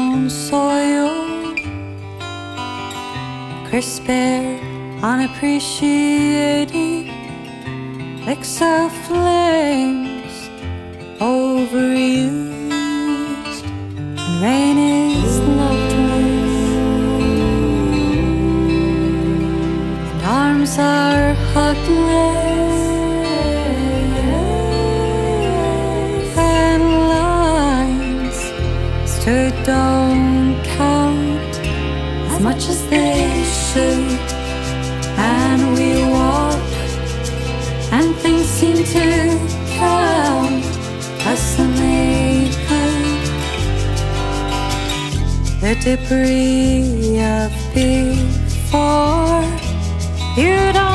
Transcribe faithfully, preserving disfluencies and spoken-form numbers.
brown soil, crisp air unappreciated, licks of flames overused, and rain is loved with, and arms are hugless, and lines still don't count as much as they should. And we walk, and things seem to count less than they could. The debris of before, you don't